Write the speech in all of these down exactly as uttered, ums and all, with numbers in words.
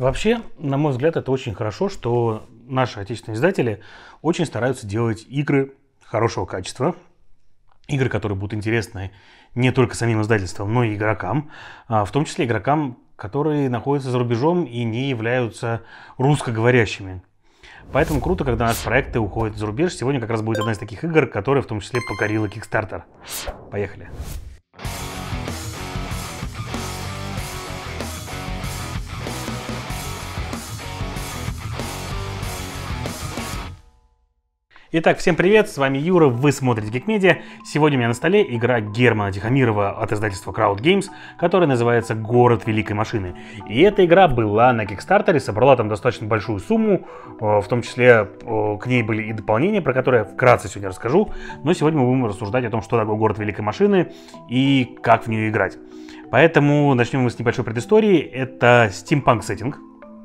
Вообще, на мой взгляд, это очень хорошо, что наши отечественные издатели очень стараются делать игры хорошего качества. Игры, которые будут интересны не только самим издательствам, но и игрокам. В том числе игрокам, которые находятся за рубежом и не являются русскоговорящими. Поэтому круто, когда наши проекты уходят за рубеж. Сегодня как раз будет одна из таких игр, которая в том числе покорила Kickstarter. Поехали! Итак, всем привет, с вами Юра, вы смотрите Geek Media. Сегодня у меня на столе игра Германа Тихомирова от издательства Crowd Games, которая называется «Город Великой Машины». И эта игра была на Kickstarter, собрала там достаточно большую сумму, в том числе к ней были и дополнения, про которые я вкратце сегодня расскажу. Но сегодня мы будем рассуждать о том, что такое «Город Великой Машины» и как в нее играть. Поэтому начнем мы с небольшой предыстории. Это стимпанк сеттинг.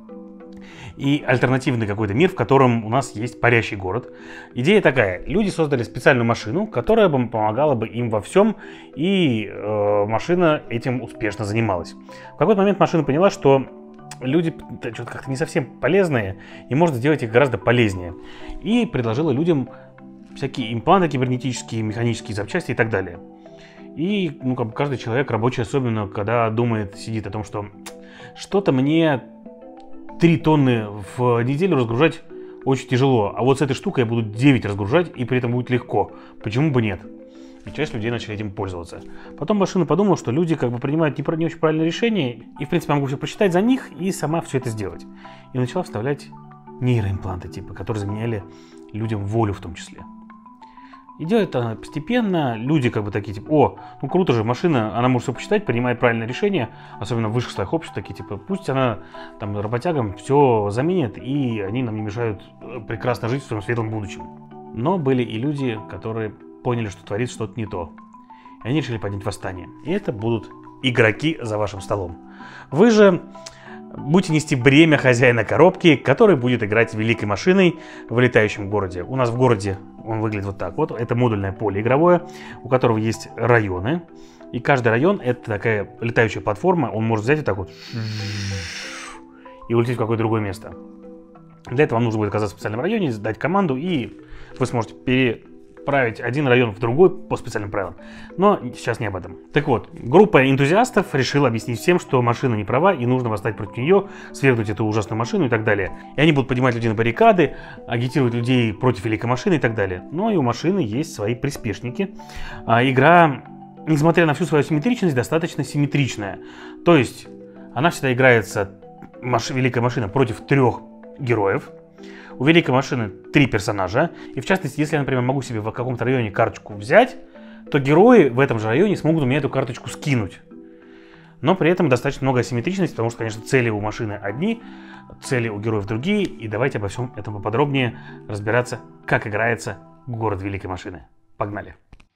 И альтернативный какой-то мир, в котором у нас есть парящий город. Идея такая. Люди создали специальную машину, которая бы помогала бы им во всем, и э, машина этим успешно занималась. В какой-то момент машина поняла, что люди что-то как-то не совсем полезные, и можно сделать их гораздо полезнее. И предложила людям всякие импланты кибернетические, механические запчасти и так далее. И ну, как бы каждый человек рабочий, особенно когда думает, сидит о том, что что-то мне три тонны в неделю разгружать очень тяжело, а вот с этой штукой я буду девять разгружать, и при этом будет легко. Почему бы нет? И часть людей начали этим пользоваться. Потом машина подумала, что люди как бы принимают не, не очень правильное решение, и в принципе я могу все посчитать за них и сама все это сделать. И начала вставлять нейроимпланты, типа, которые заменяли людям волю в том числе. И делает она постепенно, люди как бы такие, типа, о, ну круто же, машина, она может все посчитать, принимает правильное решение, особенно в высших слоях общества, такие, типа, пусть она там работягам все заменит, и они нам не мешают прекрасно жить в своем светлом будущем. Но были и люди, которые поняли, что творится что-то не то, и они решили поднять восстание. И это будут игроки за вашим столом. Вы же будете нести бремя хозяина коробки, который будет играть великой машиной в летающем городе. У нас в городе он выглядит вот так вот. Это модульное поле игровое, у которого есть районы. И каждый район — это такая летающая платформа. Он может взять вот так вот и улететь в какое-то другое место. Для этого вам нужно будет оказаться в специальном районе, дать команду, и вы сможете переправить один район в другой по специальным правилам. Но сейчас не об этом. Так вот, группа энтузиастов решила объяснить всем, что машина не права и нужно восстать против нее, свергнуть эту ужасную машину и так далее. И они будут поднимать людей на баррикады, агитировать людей против великой машины и так далее. Но и у машины есть свои приспешники. А игра, несмотря на всю свою симметричность, достаточно симметричная. То есть она всегда играется, маш... великая машина, против трех героев. У великой машины три персонажа, и в частности, если я, например, могу себе в каком-то районе карточку взять, то герои в этом же районе смогут у меня эту карточку скинуть. Но при этом достаточно много асимметричности, потому что, конечно, цели у машины одни, цели у героев другие, и давайте обо всем этом поподробнее разбираться, как играется город великой машины. Погнали!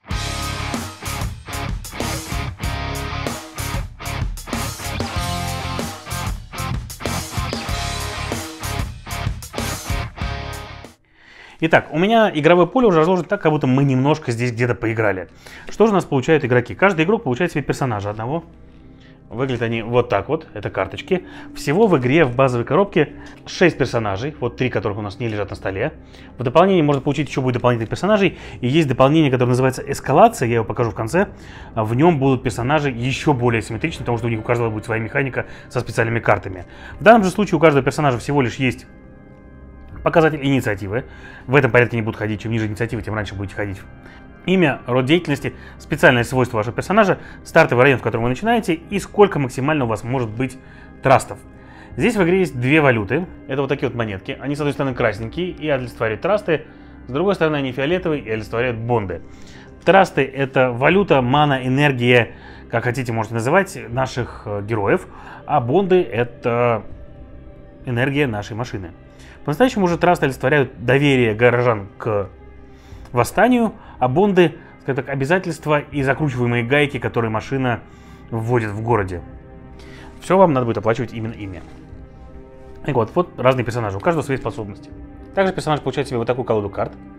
Итак, у меня игровое поле уже разложено так, как будто мы немножко здесь где-то поиграли. Что же у нас получают игроки? Каждый игрок получает себе персонажа одного. Выглядят они вот так вот, это карточки. Всего в игре в базовой коробке шесть персонажей, вот три которых у нас не лежат на столе. В дополнение можно получить еще будет дополнительных персонажей. И есть дополнение, которое называется эскалация, я его покажу в конце. В нем будут персонажи еще более симметричны, потому что у них у каждого будет своя механика со специальными картами. В данном же случае у каждого персонажа всего лишь есть показатель инициативы. В этом порядке не будут ходить. Чем ниже инициативы, тем раньше будете ходить. Имя, род деятельности, специальные свойства вашего персонажа, стартовый район, в котором вы начинаете, и сколько максимально у вас может быть трастов. Здесь в игре есть две валюты. Это вот такие вот монетки. Они, с одной стороны, красненькие и олицетворяют трасты. С другой стороны, они фиолетовые и олицетворяют бонды. Трасты — это валюта, мана, энергия, как хотите, можете называть, наших героев. А бонды — это энергия нашей машины. По-настоящему же трасты олицетворяют доверие горожан к восстанию, а бонды, скажем так, обязательства и закручиваемые гайки, которые машина вводит в городе. Все вам надо будет оплачивать именно ими. И вот, вот разные персонажи, у каждого свои способности. Также персонаж получает себе вот такую колоду карт.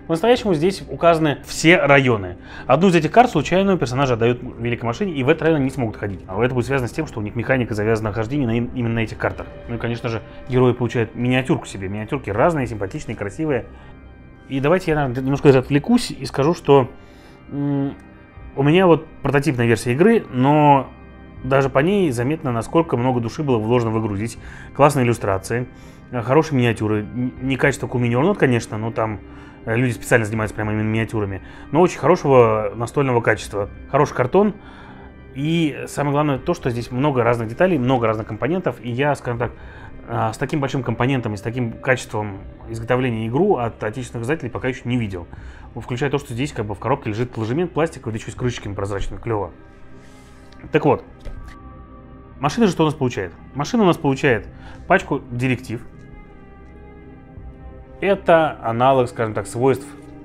По-настоящему здесь указаны все районы. Одну из этих карт случайно персонажи отдают великой машине, и в этот район не смогут ходить. А это будет связано с тем, что у них механика завязана на хождении на, именно на этих картах. Ну и, конечно же, герои получают миниатюрку себе. Миниатюрки разные, симпатичные, красивые. И давайте я, наверное, немножко отвлекусь и скажу, что у меня вот прототипная версия игры, но даже по ней заметно, насколько много души было вложено в игру. Здесь классные иллюстрации, хорошие миниатюры. Не качество Cool Mini or Not, конечно, но там люди специально занимаются прямо именно миниатюрами. Но очень хорошего настольного качества. Хороший картон. И самое главное то, что здесь много разных деталей, много разных компонентов. И я, скажем так, с таким большим компонентом и с таким качеством изготовления игру от отечественных издателей пока еще не видел. Включая то, что здесь как бы в коробке лежит ложемент пластиковый, да еще и с крышечками прозрачными, клево. Так вот, машина же что у нас получает? Машина у нас получает пачку директив. Это аналог, скажем так, свойств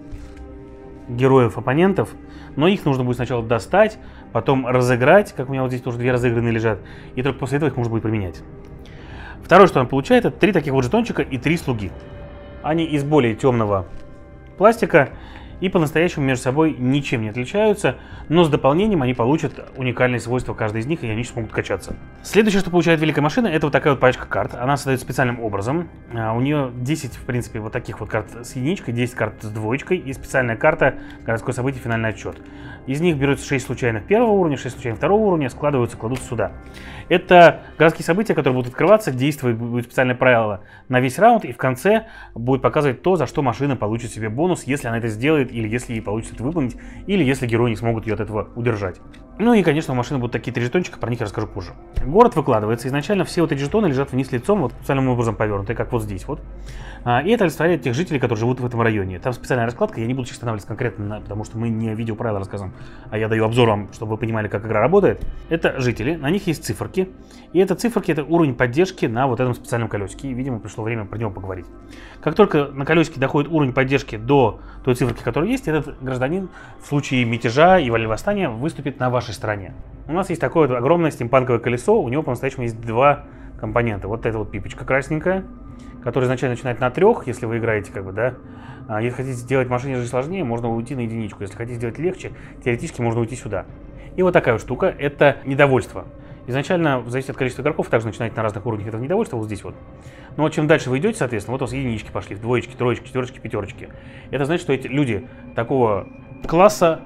героев-оппонентов, но их нужно будет сначала достать, потом разыграть, как у меня вот здесь тоже две разыгранные лежат, и только после этого их можно будет применять. Второе, что он получает, это три таких вот жетончика и три слуги. Они из более темного пластика и по-настоящему между собой ничем не отличаются, но с дополнением они получат уникальные свойства каждый из них, и они смогут качаться. Следующее, что получает великая машина, это вот такая вот пачка карт. Она создается специальным образом. У нее десять, в принципе, вот таких вот карт с единичкой, десять карт с двоечкой и специальная карта «Городское событие. Финальный отчет». Из них берется шесть случайных первого уровня, шесть случайных второго уровня, складываются, кладутся сюда. Это городские события, которые будут открываться, действовать будет специальное правило на весь раунд, и в конце будет показывать то, за что машина получит себе бонус, если она это сделает, или если ей получится это выполнить, или если герои не смогут ее от этого удержать. Ну и, конечно, у машины будут такие три жетончика, про них я расскажу позже. Город выкладывается. Изначально все вот эти жетоны лежат вниз лицом, вот специальным образом повернутые, как вот здесь вот. И это олицетворяет тех жителей, которые живут в этом районе. Там специальная раскладка, я не буду останавливаться конкретно, потому что мы не видеоправила рассказываем, а я даю обзор вам, чтобы вы понимали, как игра работает. Это жители, на них есть циферки, и это циферки, это уровень поддержки на вот этом специальном колесике, и, видимо, пришло время про него поговорить. Как только на колесике доходит уровень поддержки до той циферки, которая есть, этот гражданин в случае мятежа и восстания выступит на вашей стороне. У нас есть такое вот огромное стимпанковое колесо, у него по-настоящему есть два компонента. Вот эта вот пипочка красненькая, которая изначально начинает на трех, если вы играете, как бы, да. А если хотите сделать машине жизнь сложнее, можно уйти на единичку. Если хотите сделать легче, теоретически можно уйти сюда. И вот такая вот штука, это недовольство. Изначально, зависит от количества игроков, также начинаете на разных уровнях это недовольство, вот здесь вот. Но вот чем дальше вы идете, соответственно, вот у вас единички пошли, двоечки, троечки, четверочки, пятерочки. Это значит, что эти люди такого класса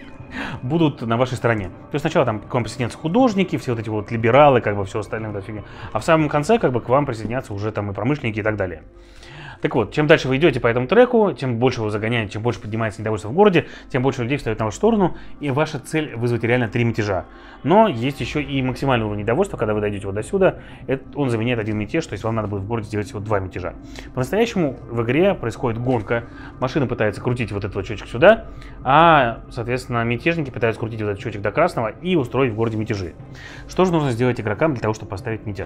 будут на вашей стороне. То есть сначала там к вам присоединятся художники, все вот эти вот либералы, как бы все остальное, вот фигня. А в самом конце как бы к вам присоединятся уже там и промышленники и так далее. Так вот, чем дальше вы идете по этому треку, тем больше вы загоняете, чем больше поднимается недовольство в городе, тем больше людей встает на вашу сторону, и ваша цель вызвать реально три мятежа. Но есть еще и максимальный уровень недовольства, когда вы дойдете вот до сюда, это, он заменяет один мятеж, то есть вам надо будет в городе сделать всего два мятежа. По-настоящему в игре происходит гонка, машина пытается крутить вот этот вот счетчик сюда, а, соответственно, мятежники пытаются крутить вот этот счетчик до красного и устроить в городе мятежи. Что же нужно сделать игрокам для того, чтобы поставить мятеж?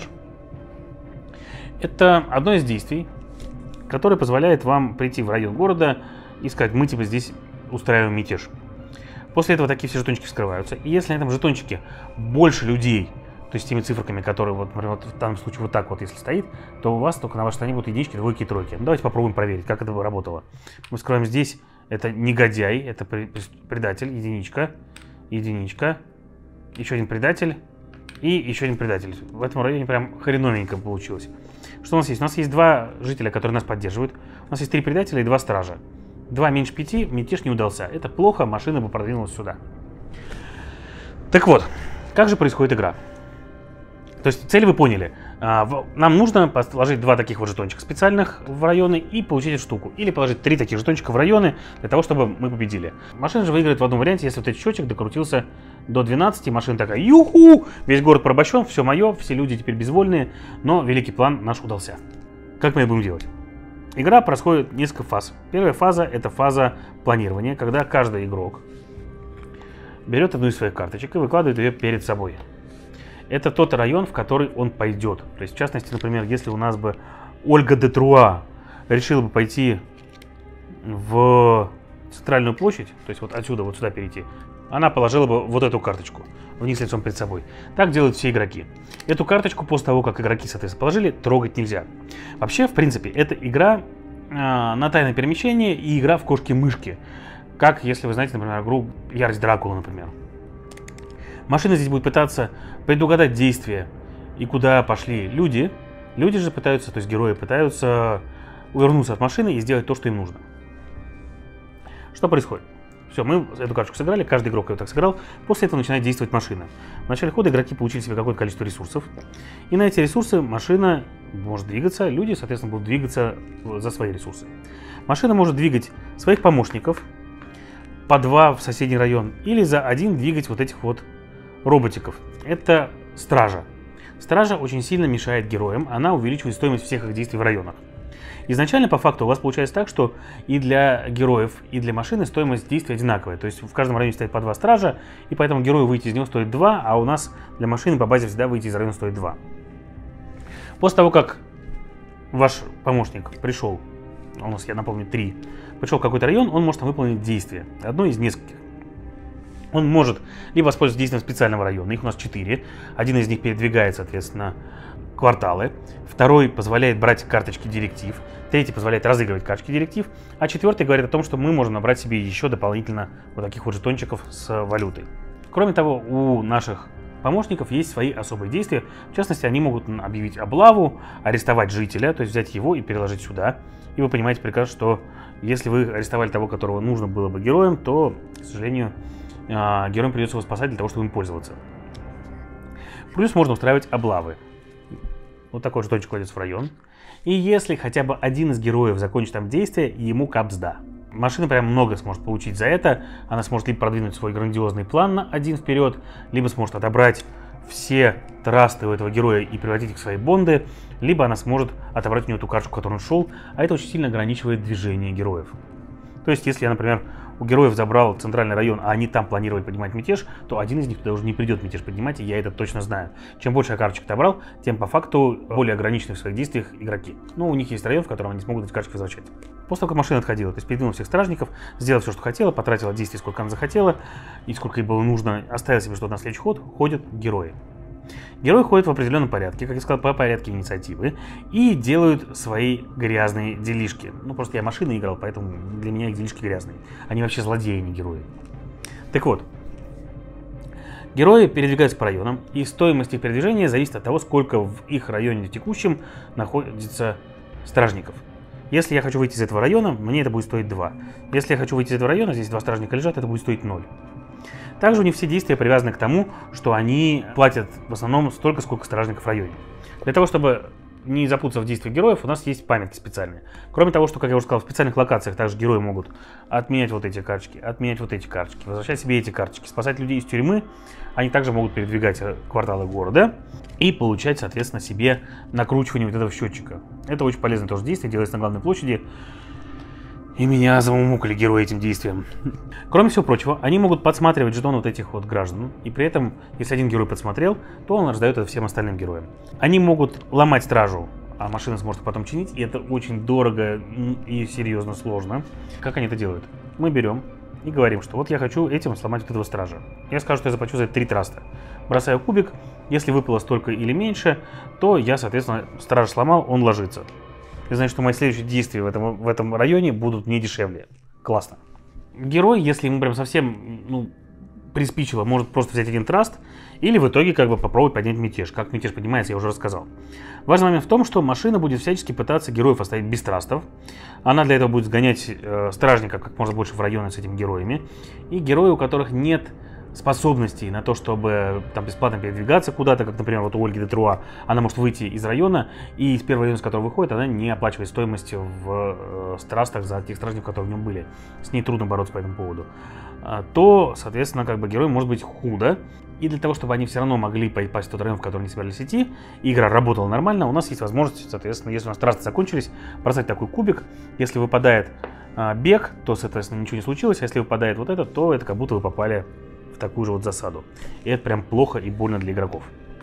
Это одно из действий, который позволяет вам прийти в район города и сказать, мы типа здесь устраиваем мятеж. После этого такие все жетончики вскрываются. И если на этом жетончике больше людей, то есть теми цифрами, которые, вот, например, вот в данном случае вот так вот, если стоит, то у вас только на вашей стороне будут единички, двойки и тройки. Ну, давайте попробуем проверить, как это работало. Мы вскрываем здесь, это негодяй, это предатель, единичка, единичка, еще один предатель и еще один предатель. В этом районе прям хреновенько получилось. Что у нас есть? У нас есть два жителя, которые нас поддерживают. У нас есть три предателя и два стража. Два меньше пяти, мятеж не удался. Это плохо, машина бы продвинулась сюда. Так вот, как же происходит игра? То есть цель вы поняли. Нам нужно положить два таких вот жетончика специальных в районы и получить эту штуку. Или положить три таких жетончика в районы для того, чтобы мы победили. Машина же выиграет в одном варианте, если вот этот счетчик докрутился до двенадцати. Машина такая, юху, весь город порабощен, все мое, все люди теперь безвольные. Но великий план наш удался. Как мы это будем делать? Игра происходит несколько фаз. Первая фаза — это фаза планирования, когда каждый игрок берет одну из своих карточек и выкладывает ее перед собой. Это тот район, в который он пойдет. То есть, в частности, например, если у нас бы Ольга де Труа решила бы пойти в центральную площадь, то есть вот отсюда, вот сюда перейти, она положила бы вот эту карточку вниз лицом перед собой. Так делают все игроки. Эту карточку после того, как игроки, соответственно, положили, трогать нельзя. Вообще, в принципе, эта игра на тайное перемещение и игра в кошки-мышки. Как, если вы знаете, например, игру «Ярость Дракулы», например. Машина здесь будет пытаться предугадать действия и куда пошли люди. Люди же пытаются, то есть герои пытаются увернуться от машины и сделать то, что им нужно. Что происходит? Все, мы эту карточку сыграли, каждый игрок ее так сыграл. После этого начинает действовать машина. В начале хода игроки получили себе какое-то количество ресурсов. И на эти ресурсы машина может двигаться. Люди, соответственно, будут двигаться за свои ресурсы. Машина может двигать своих помощников по два в соседний район. Или за один двигать вот этих вот роботиков. Это стража. Стража очень сильно мешает героям. Она увеличивает стоимость всех их действий в районах. Изначально, по факту, у вас получается так, что и для героев, и для машины стоимость действий одинаковая. То есть в каждом районе стоит по два стража, и поэтому герою выйти из него стоит два, а у нас для машины по базе всегда выйти из района стоит два. После того, как ваш помощник пришел, у нас, я напомню, три, пришел в какой-то район, он может там выполнить действие. Одно из нескольких. Он может либо воспользоваться действием специального района, их у нас четыре. Один из них передвигает, соответственно, кварталы. Второй позволяет брать карточки директив. Третий позволяет разыгрывать карточки директив. А четвертый говорит о том, что мы можем набрать себе еще дополнительно вот таких вот жетончиков с валютой. Кроме того, у наших помощников есть свои особые действия. В частности, они могут объявить облаву, арестовать жителя, то есть взять его и переложить сюда. И вы понимаете прекрасно, что если вы арестовали того, которого нужно было бы героем, то, к сожалению, героям придется его спасать для того, чтобы им пользоваться. Плюс можно устраивать облавы. Вот такой жетончик кладется в район. И если хотя бы один из героев закончит там действие, ему капсда. Машина прям много сможет получить за это. Она сможет либо продвинуть свой грандиозный план на один вперед, либо сможет отобрать все трасты у этого героя и превратить их в свои бонды, либо она сможет отобрать у него ту карточку, в которую он шел, а это очень сильно ограничивает движение героев. То есть, если я, например, у героев забрал центральный район, а они там планировали поднимать мятеж, то один из них туда уже не придет мятеж поднимать, и я это точно знаю. Чем больше я карточек отобрал, тем по факту более ограничены в своих действиях игроки. Но у них есть район, в котором они смогут эти карточки возвращать. После того, как машина отходила, то есть передвинула всех стражников, сделала все, что хотела, потратила действий, сколько она захотела, и сколько ей было нужно, оставила себе что-то на следующий ход, ходят герои. Герои ходят в определенном порядке, как я сказал, по порядке инициативы, и делают свои грязные делишки. Ну, просто я машины играл, поэтому для меня их делишки грязные. Они вообще злодеи, не герои. Так вот, герои передвигаются по районам, и стоимость их передвижения зависит от того, сколько в их районе текущем находится стражников. Если я хочу выйти из этого района, мне это будет стоить два. Если я хочу выйти из этого района, здесь два стражника лежат, это будет стоить ноль. Также у них все действия привязаны к тому, что они платят в основном столько, сколько стражников в районе. Для того, чтобы не запутаться в действиях героев, у нас есть памятки специальные. Кроме того, что, как я уже сказал, в специальных локациях также герои могут отменять вот эти карточки, отменять вот эти карточки, возвращать себе эти карточки, спасать людей из тюрьмы. Они также могут передвигать кварталы города и получать, соответственно, себе накручивание вот этого счетчика. Это очень полезное тоже действие, делается на главной площади. И меня замумукали герои этим действием. Кроме всего прочего, они могут подсматривать жетоны вот этих вот граждан. И при этом, если один герой подсмотрел, то он раздает это всем остальным героям. Они могут ломать стражу, а машина сможет их потом чинить. И это очень дорого и серьезно сложно. Как они это делают? Мы берем и говорим, что вот я хочу этим сломать вот этого стража. Я скажу, что я заплачу за это три траста. Бросаю кубик. Если выпало столько или меньше, то я, соответственно, стража сломал, он ложится. И значит, что мои следующие действия в этом, в этом районе будут не дешевле. Классно. Герой, если ему прям совсем ну, приспичило, может просто взять один траст или в итоге как бы попробовать поднять мятеж. Как мятеж поднимается, я уже рассказал. Важный момент в том, что машина будет всячески пытаться героев оставить без трастов. Она для этого будет сгонять э, стражников как можно больше в районы с этими героями. И герои, у которых нет способностей на то, чтобы там бесплатно передвигаться куда-то, как, например, вот у Ольги де Труа, она может выйти из района, и из первого района, с которого выходит, она не оплачивает стоимость в э, трастах за тех стражников, которые в нем были. С ней трудно бороться по этому поводу. А, то, соответственно, как бы герой может быть худо. И для того, чтобы они все равно могли попасть в тот район, в который они собирались идти, и игра работала нормально, у нас есть возможность, соответственно, если у нас трасты закончились, бросать такой кубик. Если выпадает а, бег, то, соответственно, ничего не случилось. А если выпадает вот это, то это как будто вы попали в такую же вот засаду. И это прям плохо и больно для игроков.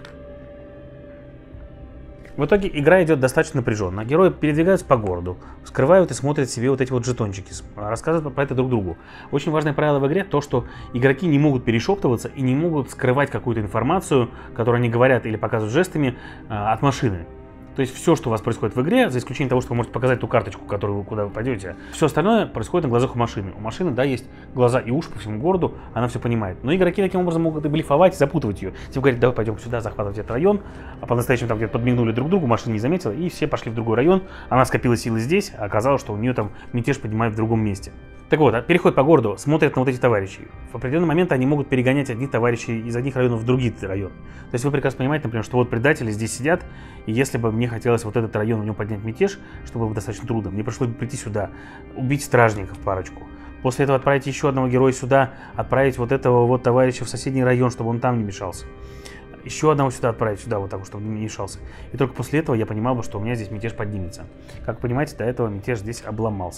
В итоге игра идет достаточно напряженно. Герои передвигаются по городу, скрывают и смотрят себе вот эти вот жетончики, рассказывают про это друг другу. Очень важное правило в игре то, что игроки не могут перешептываться и не могут скрывать какую-то информацию, которую они говорят или показывают жестами, от машины. То есть все, что у вас происходит в игре, за исключением того, что вы можете показать ту карточку, которую вы, куда вы пойдете, все остальное происходит на глазах у машины. У машины, да, есть глаза и уши по всему городу, она все понимает. Но игроки таким образом могут и блефовать, и запутывать ее. Типа говорить, давай пойдем сюда, захватывать этот район, а по-настоящему там где-то подмигнули друг другу, машина не заметила, и все пошли в другой район. Она скопила силы здесь, а оказалось, что у нее там мятеж поднимает в другом месте. Так вот, переход по городу, смотрят на вот эти товарищи. В определенный момент они могут перегонять одних товарищей из одних районов в другие районы. То есть вы прекрасно понимаете, например, что вот предатели здесь сидят, и если бы мне хотелось вот этот район в нем поднять мятеж, что было бы достаточно трудно, мне пришлось бы прийти сюда, убить стражников парочку. После этого отправить еще одного героя сюда, отправить вот этого вот товарища в соседний район, чтобы он там не мешался. Еще одного сюда отправить, сюда вот так, чтобы он не мешался. И только после этого я понимал бы, что у меня здесь мятеж поднимется. Как понимаете, до этого мятеж здесь обломался.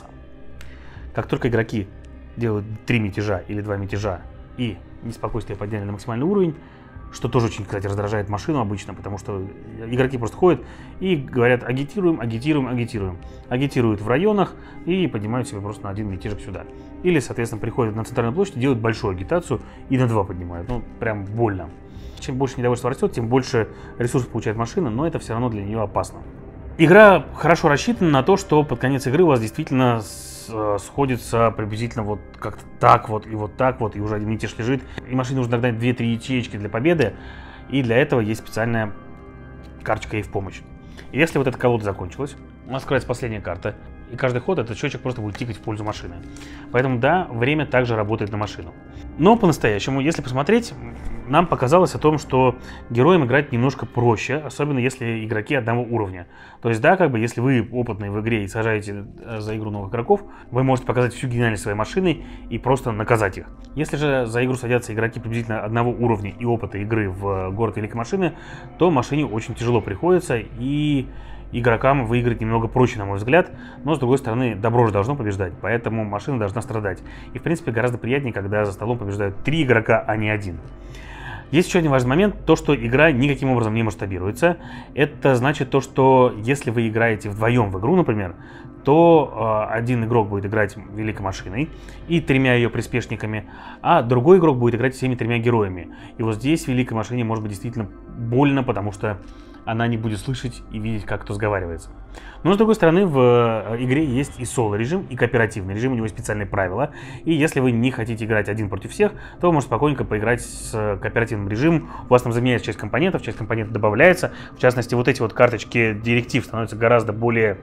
Как только игроки делают три мятежа или два мятежа и неспокойствие подняли на максимальный уровень, что тоже очень, кстати, раздражает машину обычно, потому что игроки просто ходят и говорят агитируем, агитируем, агитируем. Агитируют в районах и поднимают себе просто на один мятежик сюда. Или, соответственно, приходят на центральную площадь, делают большую агитацию и на два поднимают. Ну, прям больно. Чем больше недовольства растет, тем больше ресурсов получает машина, но это все равно для нее опасно. Игра хорошо рассчитана на то, что под конец игры у вас действительно сходится приблизительно вот как-то так вот и вот так вот, и уже один мятеж лежит. И машине нужно догнать две-три ячеечки для победы, и для этого есть специальная карточка ей в помощь. И если вот эта колода закончилась, у нас открывается последняя карта, и каждый ход этот счетчик просто будет тикать в пользу машины. Поэтому да, время также работает на машину. Но по-настоящему, если посмотреть, нам показалось о том, что героям играть немножко проще, особенно если игроки одного уровня. То есть да, как бы если вы опытные в игре и сажаете за игру новых игроков, вы можете показать всю гениальность своей машины и просто наказать их. Если же за игру садятся игроки приблизительно одного уровня и опыта игры в город Великой Машины, то машине очень тяжело приходится, и игрокам выиграть немного проще, на мой взгляд, но, с другой стороны, добро же должно побеждать, поэтому машина должна страдать. И, в принципе, гораздо приятнее, когда за столом побеждают три игрока, а не один. Есть еще один важный момент, то, что игра никаким образом не масштабируется. Это значит то, что если вы играете вдвоем в игру, например, то э, один игрок будет играть великой машиной и тремя ее приспешниками, а другой игрок будет играть всеми тремя героями. И вот здесь великой машине может быть действительно больно, потому что она не будет слышать и видеть, как кто сговаривается. Но, с другой стороны, в игре есть и соло-режим, и кооперативный режим, у него есть специальные правила. И если вы не хотите играть один против всех, то вы можете спокойненько поиграть с кооперативным режимом. У вас там заменяется часть компонентов, часть компонентов добавляется. В частности, вот эти вот карточки директив становятся гораздо более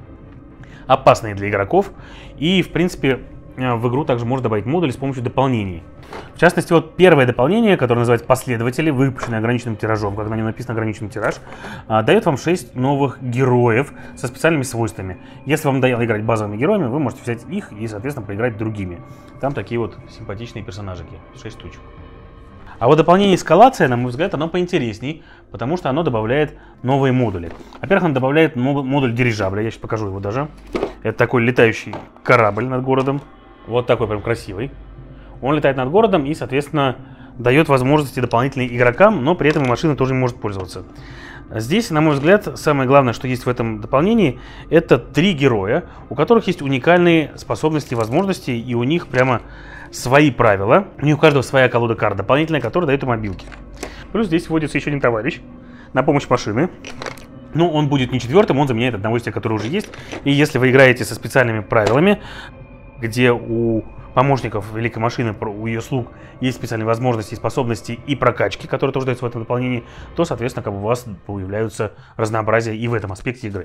опасные для игроков. И, в принципе, в игру также можно добавить модули с помощью дополнений. В частности, вот первое дополнение, которое называется «Последователи», выпущенное ограниченным тиражом, как на нем написано ограниченный тираж, дает вам шесть новых героев со специальными свойствами. Если вам надоело играть базовыми героями, вы можете взять их и, соответственно, поиграть другими. Там такие вот симпатичные персонажики, шесть штучек. А вот дополнение «Эскалация», на мой взгляд, оно поинтересней, потому что оно добавляет новые модули. Во-первых, оно добавляет модуль дирижабля, я сейчас покажу его даже. Это такой летающий корабль над городом, вот такой прям красивый. Он летает над городом и, соответственно, дает возможности дополнительные игрокам, но при этом и машина тоже может пользоваться. Здесь, на мой взгляд, самое главное, что есть в этом дополнении, это три героя, у которых есть уникальные способности и возможности, и у них прямо свои правила. У них у каждого своя колода карт дополнительная, которая дает им мобилки. Плюс здесь вводится еще один товарищ на помощь машины. Но он будет не четвертым, он заменяет одного из тех, которые уже есть. И если вы играете со специальными правилами, где у помощников великой машины, у ее слуг есть специальные возможности, способности и прокачки, которые тоже даются в этом дополнении, то, соответственно, как бы у вас появляются разнообразия и в этом аспекте игры.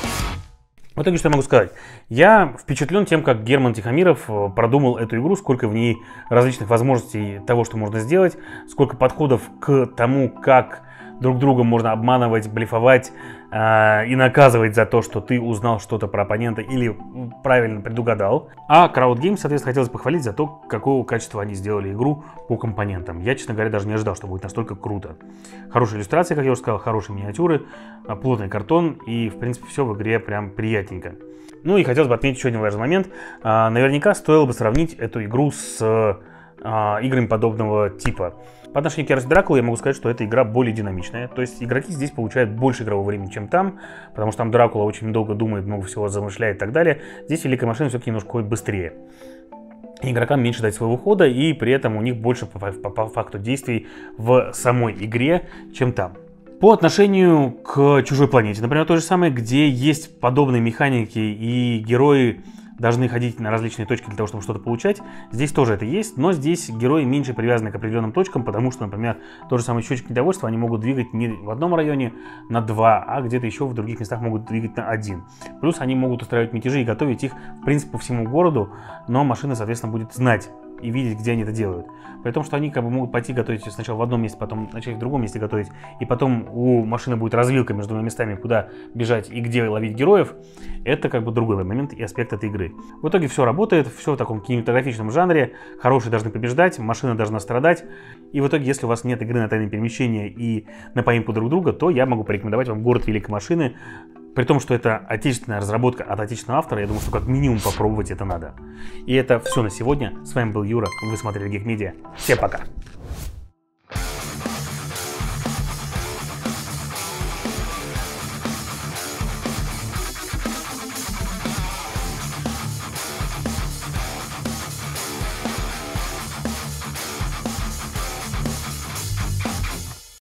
В итоге, что я могу сказать? Я впечатлен тем, как Герман Тихомиров продумал эту игру, сколько в ней различных возможностей того, что можно сделать, сколько подходов к тому, как друг друга можно обманывать, блефовать э, и наказывать за то, что ты узнал что-то про оппонента или правильно предугадал. А Crowd Games, соответственно, хотелось похвалить за то, какого качества они сделали игру по компонентам. Я, честно говоря, даже не ожидал, что будет настолько круто. Хорошая иллюстрация, как я уже сказал, хорошие миниатюры, плотный картон и, в принципе, все в игре прям приятненько. Ну и хотелось бы отметить еще один важный момент. А, наверняка стоило бы сравнить эту игру с а, играми подобного типа. По отношению к Ярости Дракулы я могу сказать, что эта игра более динамичная. То есть игроки здесь получают больше игрового времени, чем там, потому что там Дракула очень долго думает, много всего замышляет и так далее. Здесь Великая Машина все-таки немножко ходит быстрее. Игрокам меньше дать своего хода, и при этом у них больше по, по, по факту действий в самой игре, чем там. По отношению к «Чужой планете», например, то же самое, где есть подобные механики и герои должны ходить на различные точки для того, чтобы что-то получать. Здесь тоже это есть, но здесь герои меньше привязаны к определенным точкам, потому что, например, тот же самый счетчик недовольства они могут двигать не в одном районе на два, а где-то еще в других местах могут двигать на один. Плюс они могут устраивать мятежи и готовить их, в принципе, по всему городу, но машина, соответственно, будет знать и видеть, где они это делают. При том, что они как бы могут пойти готовить сначала в одном месте, потом начать в другом месте готовить, и потом у машины будет развилка между двумя местами, куда бежать и где ловить героев. Это как бы другой момент и аспект этой игры. В итоге все работает, все в таком кинематографичном жанре, хорошие должны побеждать, машина должна страдать. И в итоге, если у вас нет игры на тайные перемещения и на поимку друг друга, то я могу порекомендовать вам «Город великой машины». При том, что это отечественная разработка от отечественного автора, я думаю, что как минимум попробовать это надо. И это все на сегодня. С вами был Юра, вы смотрели Geek Media. Всем пока!